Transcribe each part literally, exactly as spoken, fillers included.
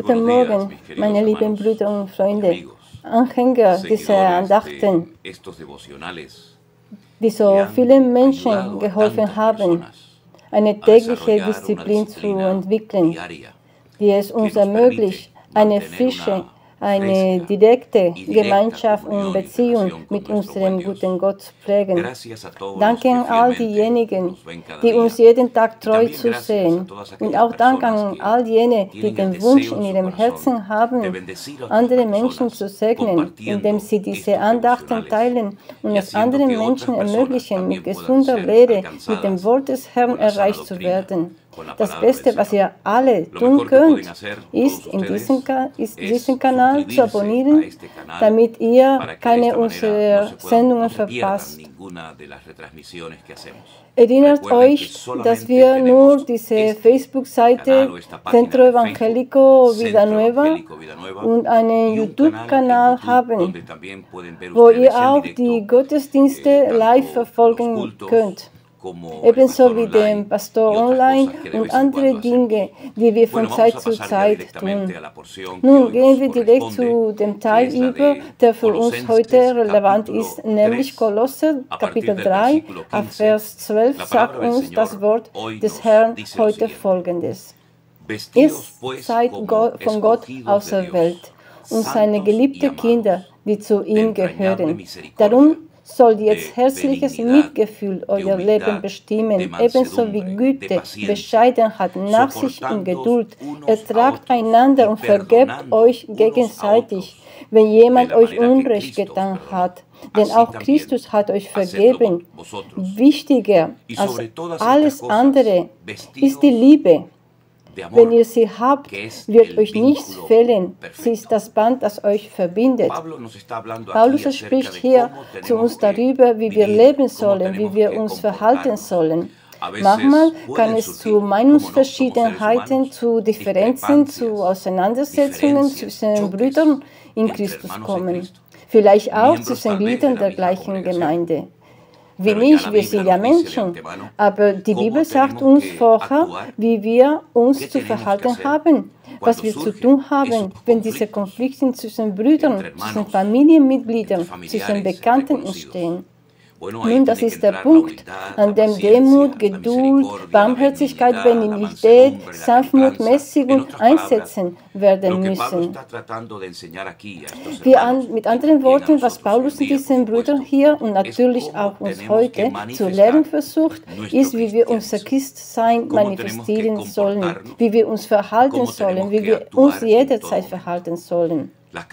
Guten Morgen, meine lieben Brüder und Freunde, Anhänger dieser Andachten, die so vielen Menschen geholfen haben, eine tägliche Disziplin zu entwickeln, die es uns ermöglicht, eine frische, eine direkte Gemeinschaft und Beziehung mit unserem guten Gott zu pflegen. Danke an all diejenigen, die uns jeden Tag treu zusehen. Und auch Dank an all jene, die den Wunsch in ihrem Herzen haben, andere Menschen zu segnen, indem sie diese Andachten teilen und es anderen Menschen ermöglichen, mit gesunder Lehre, mit dem Wort des Herrn erreicht zu werden. Das Beste, was ihr alle tun könnt, ist, in diesen, ist diesen Kanal zu abonnieren, damit ihr keine unserer Sendungen verpasst. Erinnert euch, dass wir nur diese Facebook-Seite Centro Evangélico Vida Nueva und einen YouTube-Kanal haben, wo ihr auch die Gottesdienste live verfolgen könnt. Ebenso wie den Pastor Online und andere Dinge, die wir von Zeit zu Zeit tun. Nun gehen wir direkt zu dem Teil über, der für uns heute relevant ist, nämlich Kolosser Kapitel drei, ab Vers zwölf sagt uns das Wort des Herrn heute Folgendes. Ihr seid von Gott auserwählt und seine geliebten Kinder, die zu ihm gehören. Darum soll jetzt herzliches Mitgefühl euer Leben bestimmen, ebenso wie Güte, Bescheidenheit, Nachsicht und Geduld. Ertragt einander und vergebt euch gegenseitig, wenn jemand euch Unrecht getan hat. Denn auch Christus hat euch vergeben. Wichtiger als alles andere ist die Liebe. Wenn ihr sie habt, wird euch nichts fehlen. Sie ist das Band, das euch verbindet. Paulus spricht hier zu uns darüber, wie wir leben sollen, wie wir uns verhalten sollen. Manchmal kann es zu Meinungsverschiedenheiten, zu Differenzen, zu Auseinandersetzungen zwischen Brüdern in Christus kommen. Vielleicht auch zwischen Gliedern der gleichen Gemeinde. Wie nicht, wir sind ja Menschen, aber die Bibel sagt uns vorher, wie wir uns zu verhalten haben, was wir zu tun haben, wenn diese Konflikte zwischen Brüdern, zwischen Familienmitgliedern, zwischen Bekannten entstehen. Nun, das ist der Punkt, an dem Demut, Geduld, Barmherzigkeit, Benignität, Sanftmut, Mäßigung einsetzen werden müssen. Wir an, mit anderen Worten, was Paulus in diesen Brüdern hier und natürlich auch uns heute zu lernen versucht, ist, wie wir unser Christsein manifestieren sollen, wie wir uns verhalten sollen, wie wir uns jederzeit verhalten sollen.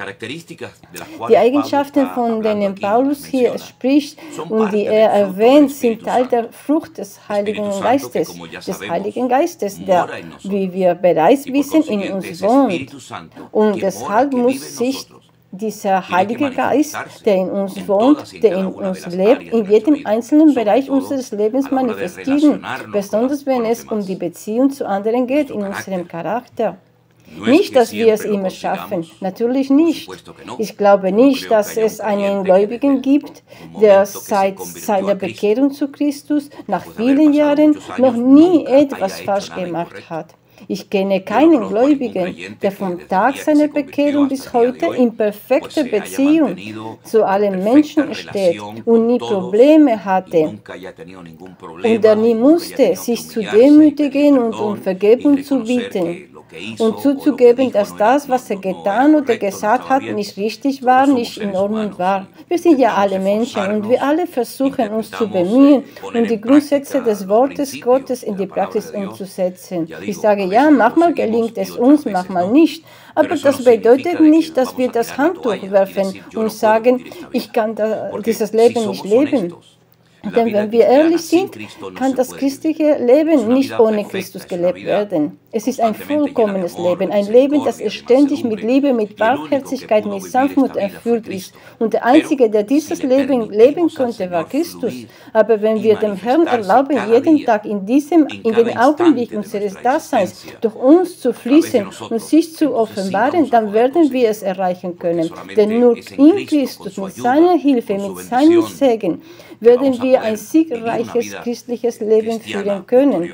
Die Eigenschaften, von denen Paulus hier spricht und die er erwähnt, sind Teil der Frucht des Heiligen Geistes, des Heiligen Geistes, der, wie wir bereits wissen, in uns wohnt. Und deshalb muss sich dieser Heilige Geist, der in uns wohnt, der in uns lebt, in jedem einzelnen Bereich unseres Lebens manifestieren, besonders wenn es um die Beziehung zu anderen geht, in unserem Charakter. Nicht, dass wir es immer schaffen, natürlich nicht. Ich glaube nicht, dass es einen Gläubigen gibt, der seit seiner Bekehrung zu Christus nach vielen Jahren noch nie etwas falsch gemacht hat. Ich kenne keinen Gläubigen, der vom Tag seiner Bekehrung bis heute in perfekter Beziehung zu allen Menschen steht und nie Probleme hatte und der nie musste, sich zu demütigen und um Vergebung zu bitten und zuzugeben, dass das, was er getan oder gesagt hat, nicht richtig war, nicht in Ordnung war. Wir sind ja alle Menschen und wir alle versuchen uns zu bemühen, um die Grundsätze des Wortes Gottes in die Praxis umzusetzen. Ich sage ja, manchmal gelingt es uns, manchmal nicht. Aber das bedeutet nicht, dass wir das Handtuch werfen und sagen, ich kann da, dieses Leben nicht leben. Denn wenn wir ehrlich sind, kann das christliche Leben nicht ohne Christus gelebt werden. Es ist ein vollkommenes Leben, ein Leben, das ständig mit Liebe, mit Barmherzigkeit, mit Sanftmut erfüllt ist. Und der Einzige, der dieses Leben leben konnte, war Christus. Aber wenn wir dem Herrn erlauben, jeden Tag in, diesem, in den Augenblick unseres Daseins durch uns zu fließen und sich zu offenbaren, dann werden wir es erreichen können. Denn nur in Christus, mit seiner Hilfe, mit seinem Segen, werden wir ein siegreiches christliches Leben führen können.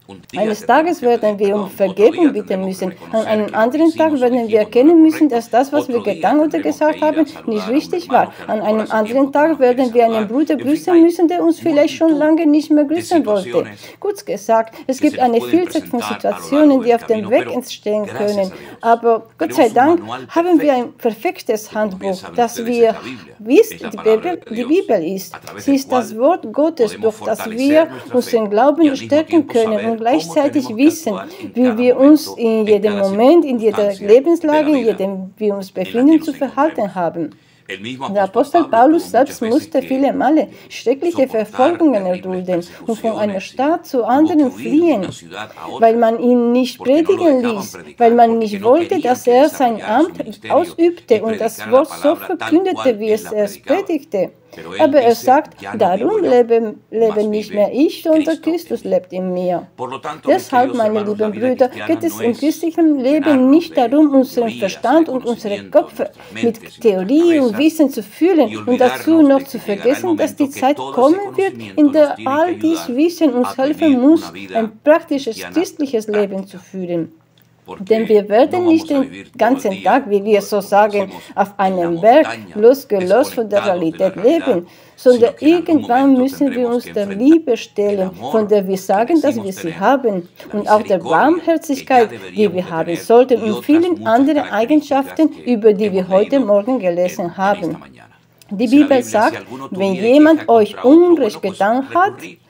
Eines Tages werden wir um Vergebung bitten müssen. An einem anderen Tag werden wir erkennen müssen, dass das, was wir getan oder gesagt haben, nicht richtig war. An einem anderen Tag werden wir einen Bruder grüßen müssen, der uns vielleicht schon lange nicht mehr grüßen wollte. Kurz gesagt, es gibt eine Vielzahl von Situationen, die auf dem Weg entstehen können. Aber Gott sei Dank haben wir ein perfektes Handbuch, das wir, wie es die Bibel, die Bibel ist. Sie ist das Wort Gottes, durch das wir unseren Glauben stärken können und gleichzeitig wissen, wie wir uns in jedem Moment, in jeder Lebenslage, in jedem wir uns befinden, zu verhalten haben. Der Apostel Paulus selbst musste viele Male schreckliche Verfolgungen erdulden und von einer Stadt zur anderen fliehen, weil man ihn nicht predigen ließ, weil man nicht wollte, dass er sein Amt ausübte und das Wort so verkündete, wie es er predigte. Aber er sagt, darum lebe, lebe nicht mehr ich, sondern Christus lebt in mir. Deshalb, meine lieben Brüder, geht es im christlichen Leben nicht darum, unseren Verstand und unsere Köpfe mit Theorie und Wissen zu füllen und dazu noch zu vergessen, dass die Zeit kommen wird, in der all dies Wissen uns helfen muss, ein praktisches christliches Leben zu führen. Denn wir werden nicht den ganzen Tag, wie wir so sagen, auf einem Berg losgelöst von der Realität leben, sondern irgendwann müssen wir uns der Liebe stellen, von der wir sagen, dass wir sie haben, und auch der Barmherzigkeit, die wir haben sollten, und vielen anderen Eigenschaften, über die wir heute Morgen gelesen haben. Die Bibel sagt, wenn jemand euch Unrecht getan hat,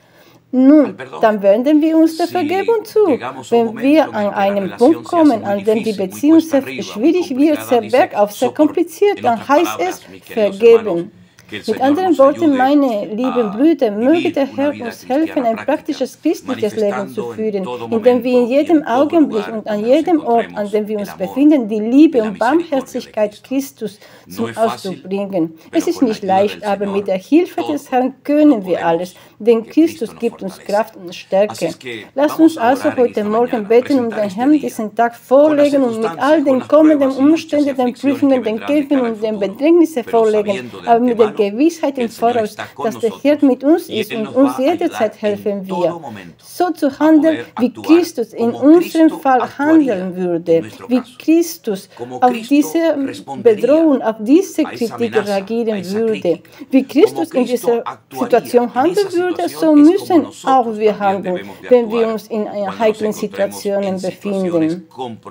nun, dann wenden wir uns der Vergebung zu. Wenn wir an einen Punkt kommen, an dem die Beziehung sehr schwierig wird, sehr bergauf, sehr kompliziert, dann heißt es vergeben. Mit anderen Worten, meine lieben Brüder, möge der Herr uns helfen, ein praktisches christliches Leben zu führen, indem wir in jedem Augenblick und an jedem Ort, an dem wir uns befinden, die Liebe und Barmherzigkeit Christus zum Ausdruck bringen. Es ist nicht leicht, aber mit der Hilfe des Herrn können wir alles, denn Christus gibt uns Kraft und Stärke. Lasst uns also heute Morgen beten und den Herrn diesen Tag vorlegen und mit all den kommenden Umständen, den Prüfungen, den Kämpfen und den Bedrängnissen vorlegen, aber mit der Gewissheit im Voraus, dass der Herr mit uns ist und uns jederzeit helfen wird. So zu handeln, wie Christus in unserem Fall handeln würde, wie Christus auf diese Bedrohung, auf diese Kritik reagieren würde. Wie Christus in dieser Situation handeln würde, so müssen auch wir handeln, wenn wir uns in heiklen Situationen befinden.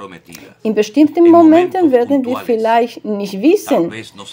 In bestimmten Momenten werden wir vielleicht nicht wissen,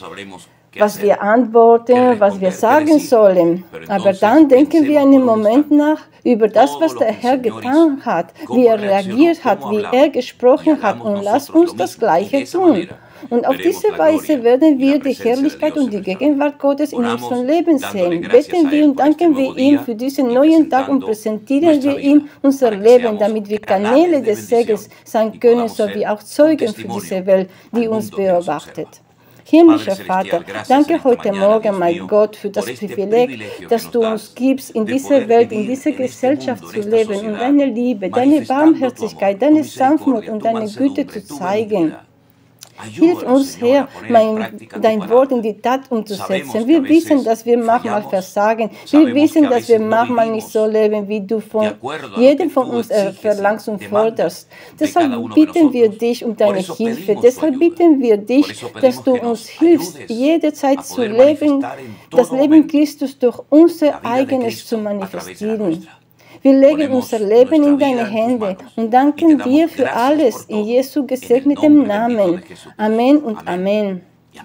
was wir antworten, was wir sagen sollen. Aber dann denken wir einen Moment nach über das, was der Herr getan hat, wie er reagiert hat, wie er gesprochen hat, und lasst uns das Gleiche tun. Und auf diese Weise werden wir die Herrlichkeit und die Gegenwart Gottes in unserem Leben sehen. Beten wir und danken wir ihm für diesen neuen Tag und präsentieren wir ihm unser Leben, damit wir Kanäle des Segens sein können, sowie auch Zeugen für diese Welt, die uns beobachtet. Himmlischer Vater, danke heute Morgen, mein Gott, für das Privileg, das du uns gibst, in dieser Welt, in dieser Gesellschaft zu leben und deine Liebe, deine Barmherzigkeit, deine Sanftmut und deine Güte zu zeigen. Hilf uns, Herr, mein, dein Wort in die Tat umzusetzen. Wir wissen, dass wir manchmal versagen. Wir wissen, dass wir manchmal nicht so leben, wie du von jedem von uns verlangst und forderst. Deshalb bitten wir dich um deine Hilfe. Deshalb bitten wir dich, dass du uns hilfst, jederzeit zu leben, das Leben Christus durch unser eigenes zu manifestieren. Wir legen unser Leben in deine Hände und danken dir für alles in Jesu gesegnetem Namen. Amen und Amen.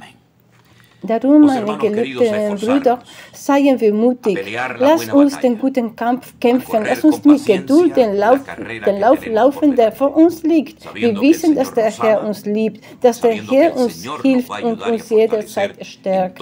Darum, meine geliebten Brüder, seien wir mutig. Lass uns den guten Kampf kämpfen. Lass uns mit Geduld den Lauf, den Lauf laufen, der vor uns liegt. Wir wissen, dass der Herr uns liebt, dass der Herr uns hilft und uns jederzeit stärkt.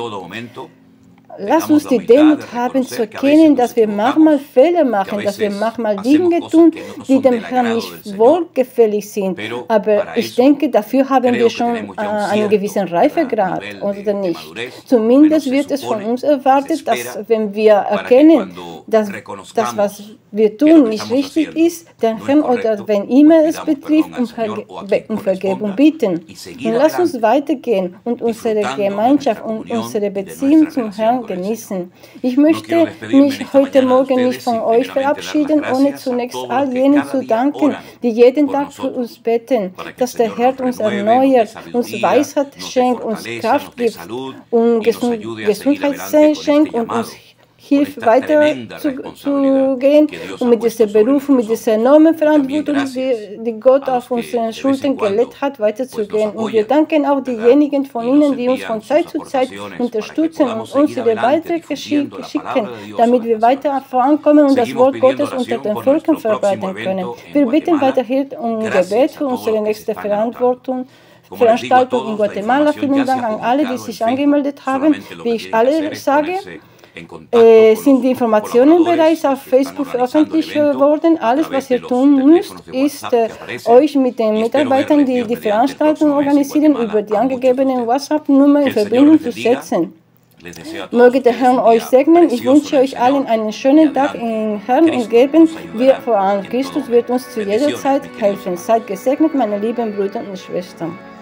Lass uns die Demut haben, zu erkennen, dass wir manchmal Fehler machen, dass wir manchmal Dinge tun, die dem Herrn nicht wohlgefällig sind. Aber ich denke, dafür haben wir schon äh, einen gewissen Reifegrad, oder nicht? Zumindest wird es von uns erwartet, dass, wenn wir erkennen, dass das, was wir tun, nicht richtig ist, den Herrn oder wenn immer es betrifft, um, Verge um Vergebung bitten. Und lass uns weitergehen und unsere Gemeinschaft und unsere Beziehung zum Herrn genießen. Ich möchte mich heute Morgen nicht von euch verabschieden, ohne zunächst all jenen zu danken, die jeden Tag für uns beten, dass der Herr uns erneuert, uns Weisheit schenkt, uns Kraft gibt und Gesundheit schenkt und uns hilft, weiter zu, zu gehen und mit dieser Berufung, mit dieser enormen Verantwortung, die, die Gott auf unseren Schultern gelegt hat, weiterzugehen. Und wir danken auch diejenigen von Ihnen, die uns von Zeit zu Zeit unterstützen und uns ihre Beiträge schicken, damit wir weiter vorankommen und das Wort Gottes unter den Völkern verbreiten können. Wir bitten weiterhin um Gebet für unsere nächste Verantwortung. Veranstaltung in Guatemala. Vielen Dank an alle, die sich angemeldet haben. Wie ich alle sage, äh, sind die Informationen bereits auf Facebook veröffentlicht worden. Alles, was ihr tun müsst, ist, äh, euch mit den Mitarbeitern, die die Veranstaltung organisieren, über die angegebene WhatsApp-Nummer in Verbindung zu setzen. Möge der Herr euch segnen. Ich wünsche euch allen einen schönen Tag im Herrn und geben wir voran. Christus wird uns zu jeder Zeit helfen. Seid gesegnet, meine lieben Brüder und Schwestern.